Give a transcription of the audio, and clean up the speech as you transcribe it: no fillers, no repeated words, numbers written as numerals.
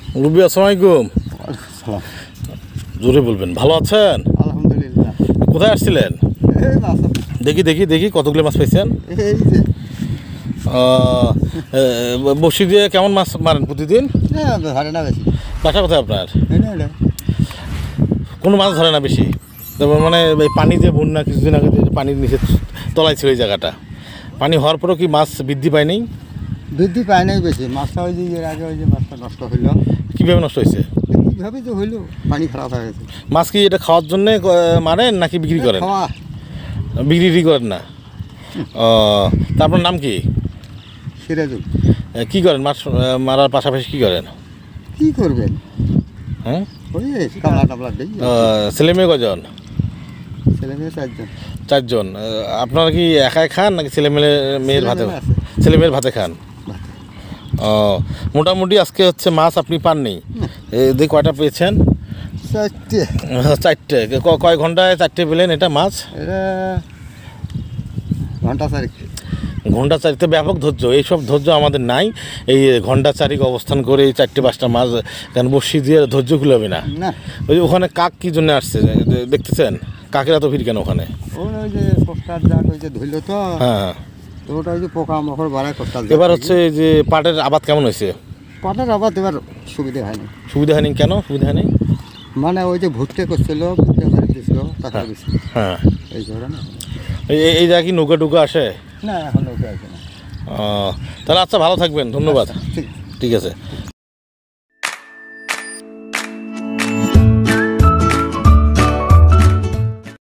মুরব্বী আসসালামু আলাইকুম। সালাম। জোরে বলবেন, ভালো আছেন? আলহামদুলিল্লাহ। কোথায় আসছিলেন? এই মাছ দেখি দেখি দেখি কতগুলো মাছ পাইছেন? এই যে বসি দিয়ে কেমন মাছ মারেন প্রতিদিন? ধরে না বেশি। বাসা কোথায় আপনার? এটা কোনো মাছ ধরে না বেশি? তারপর মানে এই পানি যে বন্যা কিছুদিন আগে যে পানির নিচে তলায় ছিল এই জায়গাটা, পানি হওয়ার পরেও কি মাছ বৃদ্ধি পায়নি? বৃদ্ধি পায় নাই বেশি। মাছটা ওই যে এর আগে ওই যে মাছটা নষ্ট হইল। কীভাবে নষ্ট হয়েছে? কীভাবে যে হইল, পানি খারাপ হয়ে গেছে। মাছ কি এটা খাওয়ার জন্যে মারেন নাকি বিক্রি করেন? খাওয়া বিক্রি করেন না? ও, তা আপনার নাম কি? সিরাজুল। কী করেন মাছ মারার পাশাপাশি কী করেন? কী করবেন? হ্যাঁ, ওই কামলা টামলা দিই। ছেলে মেয়ে কজন? ছেলে মেয়ে 4 জন। 4 জন। আপনারা কি একাই খান নাকি ছেলে মেয়ের ভাতে? ছেলে মেয়ে আছে। ছেলে মেয়ের ভাতে খান। ও, মোটামুটি আজকে হচ্ছে মাছ আপনি পাননি? এই কয়টা পেয়েছেন? 4টে। 4টে। কয় ঘন্টায় 4টে পেলেন এটা মাছ? এটা ঘন্টা 4। ঘন্টা চারিতে ব্যাপক ধৈর্য, এইসব ধৈর্য আমাদের নাই। এই ঘন্টা চারিক অবস্থান করে এই 4টে 5টা মাছ কেন বসি দিয়ে ধৈর্য খুলবে না। না, ওই ওখানে কাক কী জন্য আসছে দেখতেছেন? কাকেরা তো ভিড় কেন ওখানে? ওই যে পোস্টার যাক ওই যে ধরল তো। হ্যাঁ, তো ওটা ওই যে পোকা মাকড় বাড়ায় পোস্টার। এবার হচ্ছে এই যে পাটের আবাদ কেমন হয়েছে? পাটের আবার এবার সুবিধা হয়নি। সুবিধা হয়নি কেন? সুবিধা হয়নি মানে ওই যে ভুট্টে করছিল, ভুট্টে মারি দিয়েছিল টাকা বেশি। হ্যাঁ, এই কারণে এই জায়গায় কি নৌকা টুকা আসে? না, এখন ওকে আছে না। তাহলে আচ্ছা, ভালো থাকবেন, ধন্যবাদ। ঠিক। ঠিক আছে।